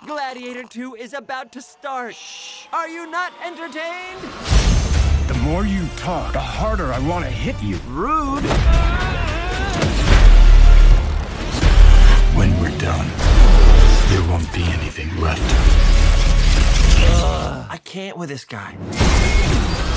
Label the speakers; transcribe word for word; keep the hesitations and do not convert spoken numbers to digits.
Speaker 1: Gladiator two is about to start. Shh. Are you not entertained?
Speaker 2: The more you talk, the harder I want to hit you.
Speaker 1: Rude.
Speaker 2: When we're done, there won't be anything left.
Speaker 1: Ugh, I can't with this guy.